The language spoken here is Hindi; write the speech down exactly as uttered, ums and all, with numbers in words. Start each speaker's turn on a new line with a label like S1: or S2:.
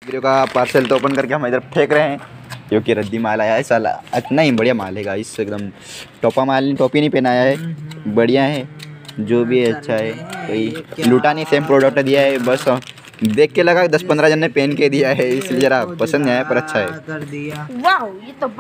S1: वीडियो का पार्सल तो ओपन करके हम इधर फेंक रहे हैं क्योंकि रद्दी माल आया है साला। इतना ही बढ़िया माल है गाइस, एकदम टोपा माल, टोपी नहीं पहनाया है, बढ़िया है जो भी है, अच्छा है, कोई लूटा नहीं, सेम प्रोडक्ट दिया है। बस देख के लगा दस पंद्रह जन ने पहन के दिया है, इसलिए जरा पसंद नहीं आया पर अच्छा है।